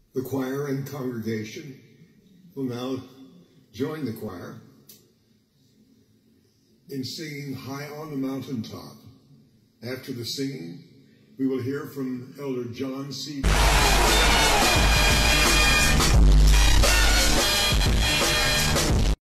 The choir and congregation will now join the choir in singing High on the Mountaintop. After the singing, we will hear from Elder John C.